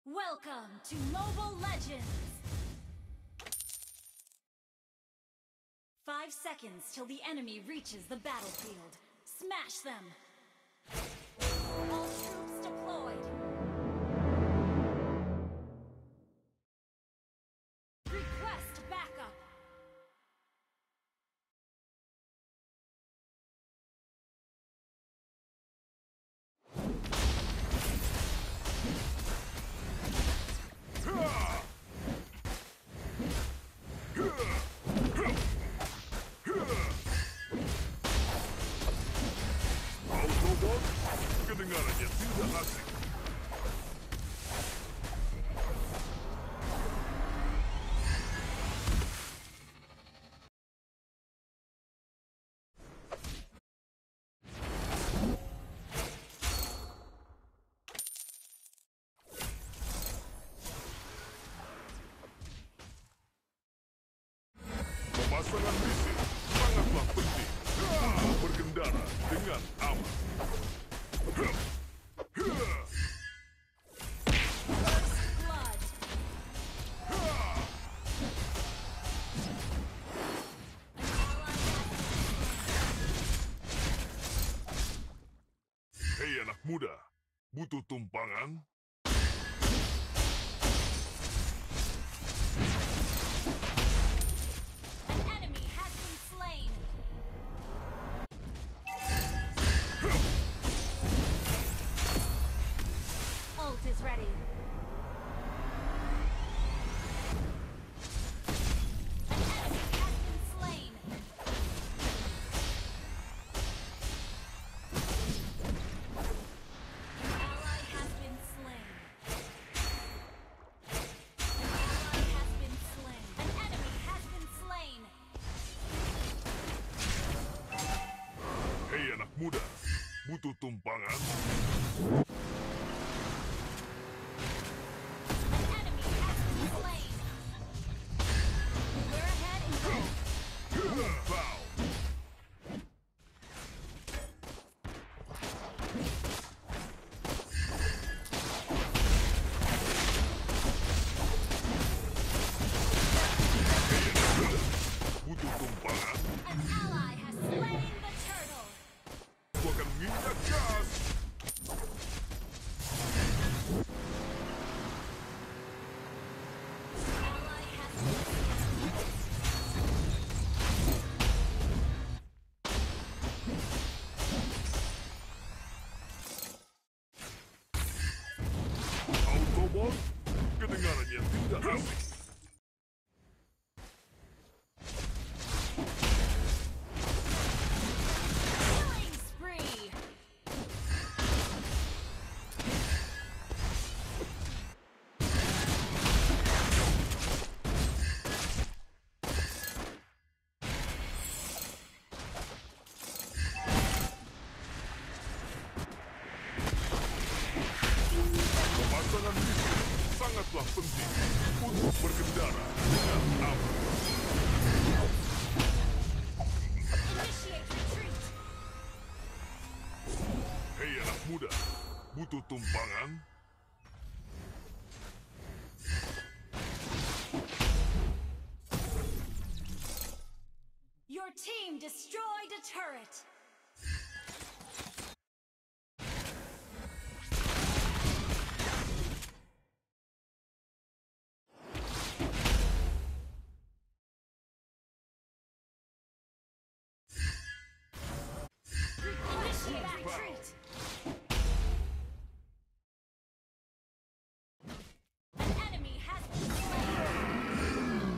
Welcome to Mobile Legends! 5 seconds till the enemy reaches the battlefield. Smash them! All troops deployed! Request backup! Autobot, kedengarannya tidak asing. Pemasangan misi sangatlah penting untuk berkendara dengan aman. Blood! Hei anak muda, butuh tumpangan? An enemy has been slain! Ult is ready. An enemy has been slain! An ally has been slain. An ally has been slain. An enemy has been slain! Hei anak muda, butuh tumpangan? An enemy has been slain! We're ahead in gold! Bow! Butuh tumpangan? An ally has slain the turtle! Aku akan minta gas! Ally has been Autobot, kedengarannya tidak asing. killing spree! Pemasangan misi sangatlah penting untuk berkendara dengan aman. Initiate retreat! Hei anak muda, butuh tumpangan? Your team destroyed a turret! Initiate retreat! An enemy has been slain!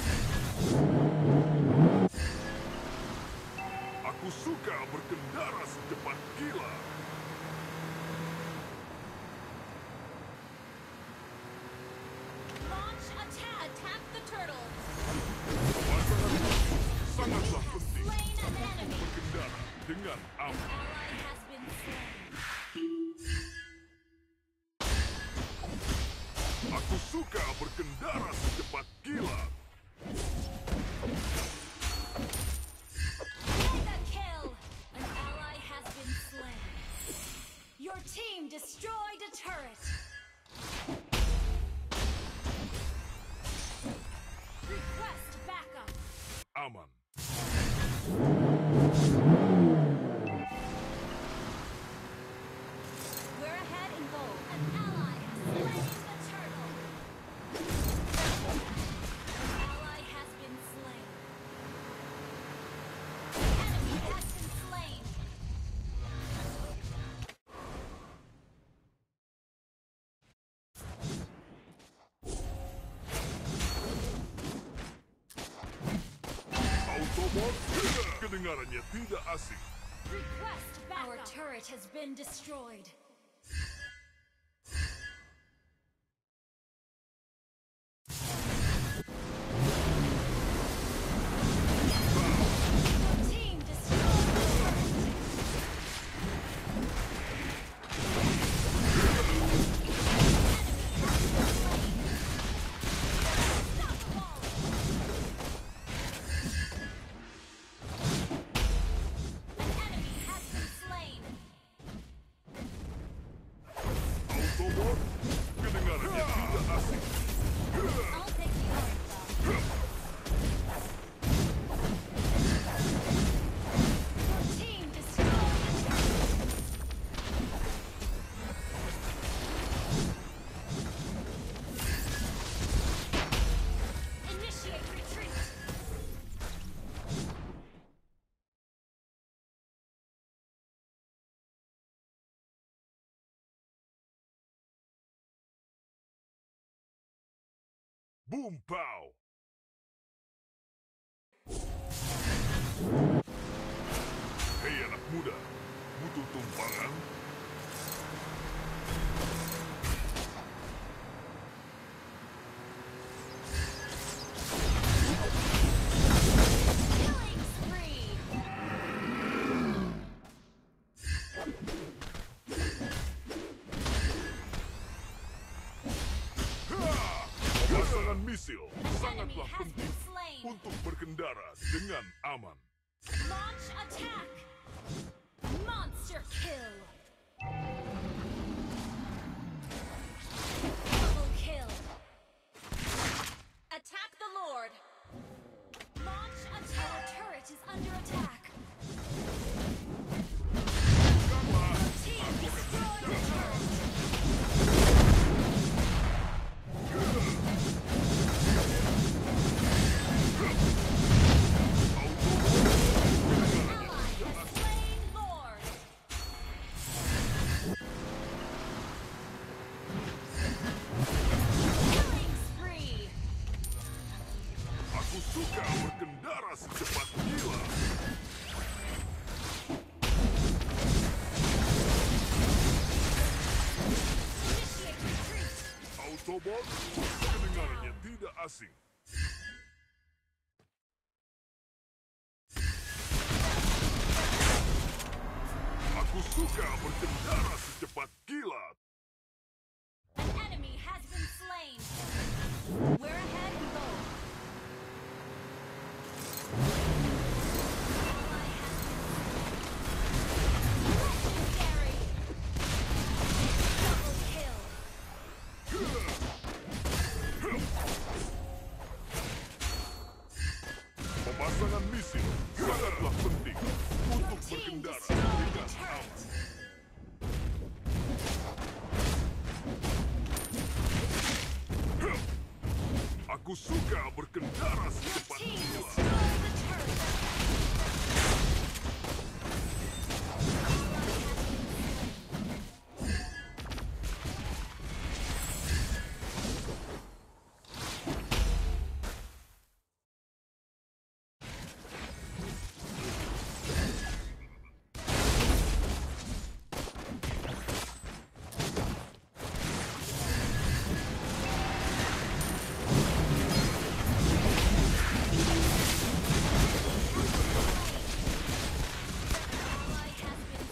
Aku suka berkendara secepat kilat. Launch attack! Attack the turtle! Pemasangan misi sangatlah Has penting slain an enemy! berkendara dengan aman. Ally has been slain! Aku suka berkendara secepat kilat. Mega kill! An ally has been slain! Your team destroyed a turret! Kedengarannya tidak asing. Request backup. Our turret has been destroyed. Your team destroyed the turret. Autobot, kedengarannya tidak asing. I'll take the Alpha. Your team destroyed the turret. Initiate retreat. Boom pow. Hei anak muda, butuh tumpangan? Killing spree. Pemasangan misil Enemy sangatlah has penting been slain. untuk berkendara dengan aman. Launch attack. Monster kill. Double kill. Attack the Lord. Launch attack. Our turret is under attack. Team destroyed the turret. Ally has slain Lord. Killing spree. Aku suka berkendara secepat kilat. Initiate retreat. Autobot, kedengarannya tidak asing. Aku suka berkendara secepat kilat. An enemy has been slain. We're ahead in goal. Ally has been legendary. Double kill. Pemasangan misil sangatlah penting untuk Team berkendara destroyed the dengan turret. aman. Aku suka berkendara Your secepat team kilat. destroyed the turret. Ally has been slain. Ally has been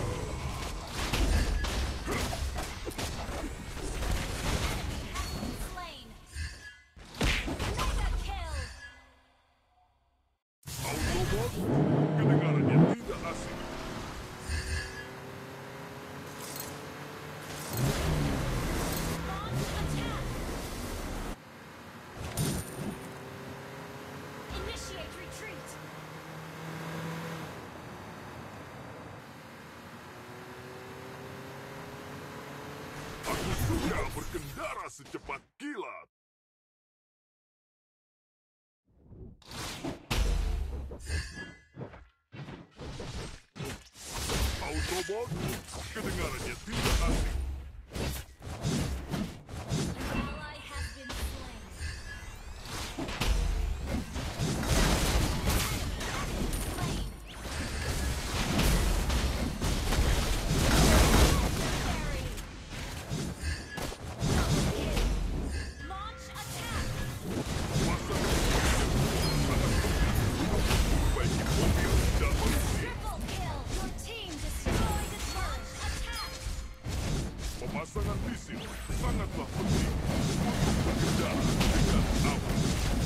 slain. Mega kill. Autobot, kedengarannya tidak asing. Launch attack. Initiate retreat. Aku suka berkendara secepat kilat. Autobot, kedengarannya tidak asing. An ally has been slain. Enemy has been slain. Pasangan misi sangatlah penting untuk berkendara dengan aman.